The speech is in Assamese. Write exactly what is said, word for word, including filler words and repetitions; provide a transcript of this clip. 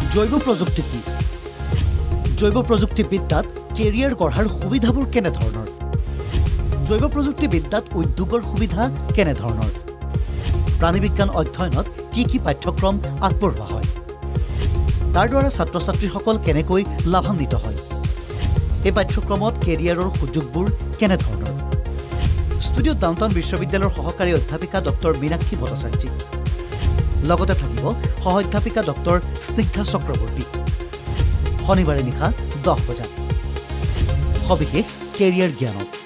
জৈৱ প্ৰযুক্তি কি জৈৱ প্ৰযুক্তিবিদ্যাত কেৰিয়াৰ গঢ়াৰ সুবিধাবোৰ কেনে ধৰণৰ জৈৱ প্ৰযুক্তিবিদ্যাত উদ্যোগৰ সুবিধা কেনে ধৰণৰ প্ৰাণীবিজ্ঞান অধ্যয়নত কি কি পাঠ্যক্ৰম আগবঢ়োৱা হয় তাৰ দ্বাৰা ছাত্ৰ ছাত্ৰীসকল কেনেকৈ লাভান্বিত হয় এই পাঠ্যক্ৰমত কেৰিয়াৰৰ সুযোগবোৰ কেনে ধৰণৰ ষ্টুডিঅ' ডাউনটাউন বিশ্ববিদ্যালয়ৰ সহকাৰী অধ্যাপিকা ডক্টৰ মীনাক্ষী ভট্টাচাৰ্য লগতে থাকিব সহ অধ্যাপিকা ডক্টৰ স্নিগ্ধা চক্ৰৱৰ্তী শনিবাৰে নিশা দহ বজাত সবিশেষ কেৰিয়াৰ জ্ঞানত